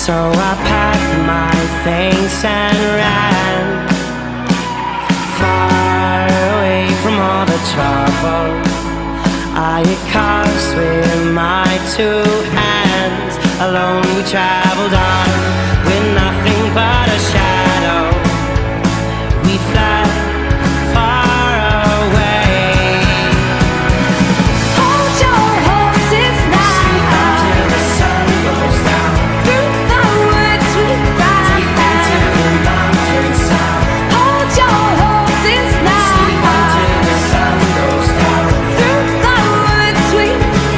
So I packed my things and ran far away from all the trouble I had caused with my two hands. Alone we traveled on with nothing but a shadow. We fled far away. Hold your horses now. Sleep until the sun goes down. Through the woods we ride. Deep into the mountain sound. Hold your horses now. Sleep until the sun goes down. Through the woods we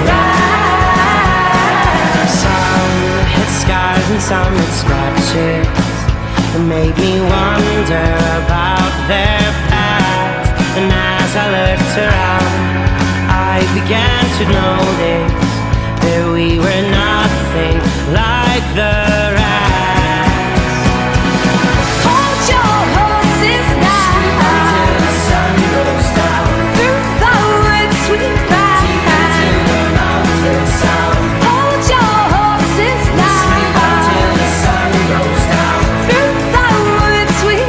ride. Some hit scars and some hit scratches. It made me wonder about their past. And as I looked around, I began to notice that we were nothing like the rest. Hold your horses now. Until the sun goes down. Through the woods we ride. Deep into the mountain sound. Hold your horses now. Sleep until the sun goes down. Through the woods we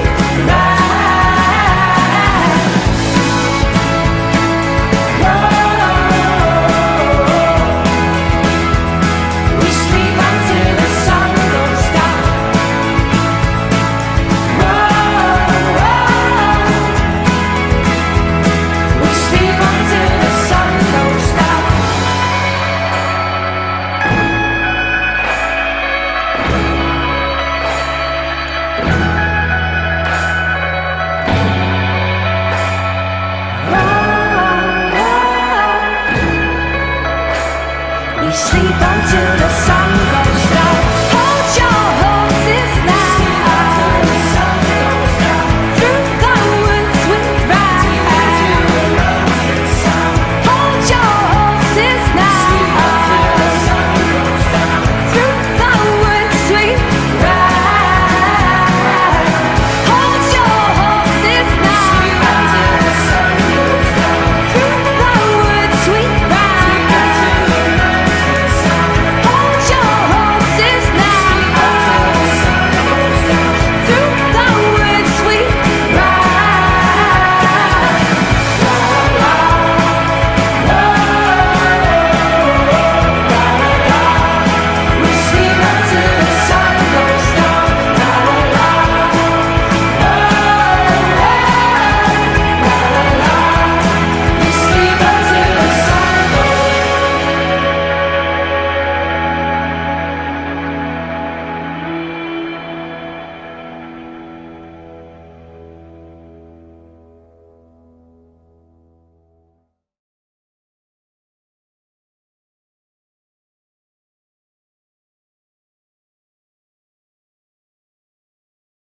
ride. We sleep until the sun goes down. We sleep until the sun goes down. We sleep until the sun